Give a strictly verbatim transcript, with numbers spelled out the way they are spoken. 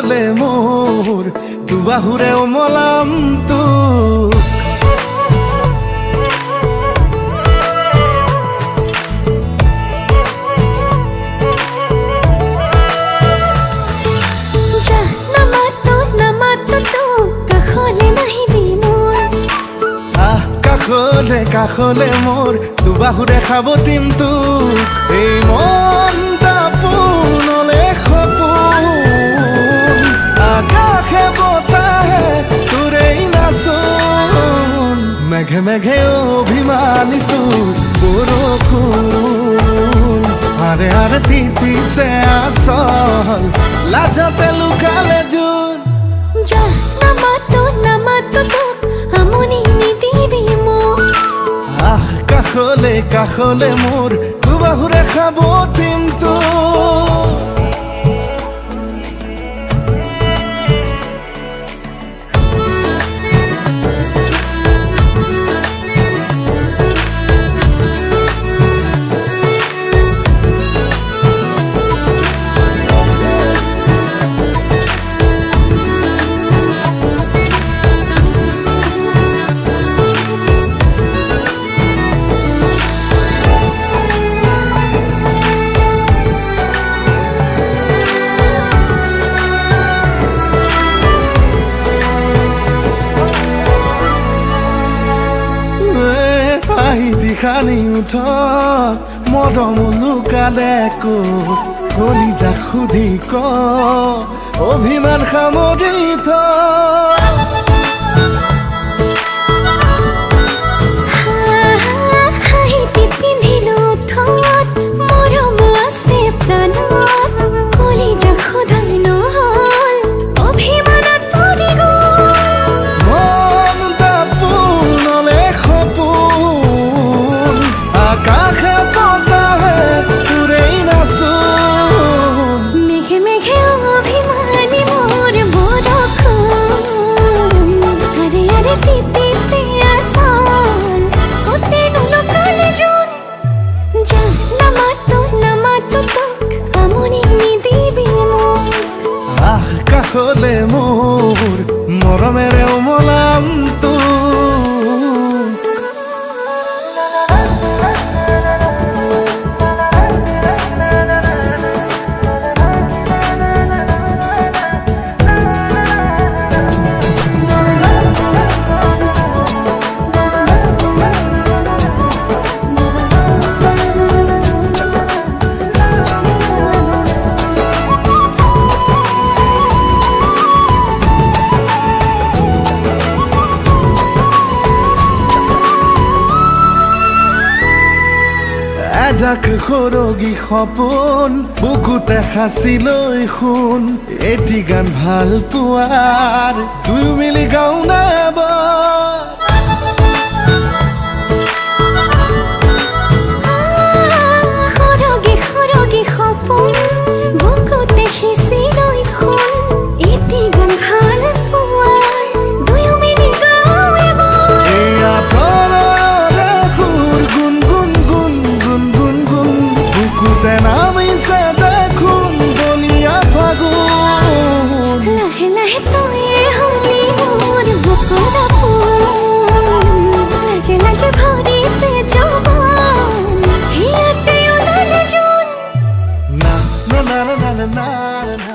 কাষলে মোৰ দুবাহুৰে ওমলাম তোক কাষলে কাষলে মোৰ দুবাহুৰে সাৱটিম তোক এই মনটা পোনলে সপোন আকাশে বতাহে তোৰেই নাচোন মেঘে মেঘে অভিমানী তোৰ বৰষুণ আৰে আৰে তিতিছে আচল লাজতে লুকালে জোন যা নামাতো নামাতো তোক আমনি নিদিবি মোক আহ কাষলে কাষলে মোৰ দুবাহুৰে সাৱটিম তোক খানি উঠত মৰম লুকালে ক'ত কলিজা সুধি ক অভিমান সামৰি থ পিন্ধিলো থত মৰম আছে প্ৰাণত কলিজা সুধাই নহল অভিমানত পৰি গ'ল আকাশে বতাহে তোৰেই নাচোন মেঘে মেঘে অভিমানী মোৰ বৰষুণ আৰে আৰে তিতিছে আচল কতে নুলুকালে জোন যা নামাতো নামাতো তোক আমনি নিদিবি মোক আহ কাষলে মোৰ মৰমেৰে ওমলাম তোক এজাক সৰগী সপোন বুকুতে সাঁচি লৈ শুন এটি গান ভাল পোৱাৰ দুয়ো মিলি গাওঁ না সৰগী সৰগী সপোন বুকুতে সাঁচি লৈ শুন এটি গান ভাল পোৱাৰ দুয়ো মিলি গাওঁ এয়া প্ৰণয়ৰে সুৰ গুণ গুণ গুণ গুণ গুণ গুণ বুকুতে নামিছে দেখোন বলিয়া ফাগুন লাহে লাহে তয়ে হলি মোৰ বুকুৰ আপোন লাজে লাজে ভৰিছে যৌৱন হিয়াতে ওলালে জোন না না না না না না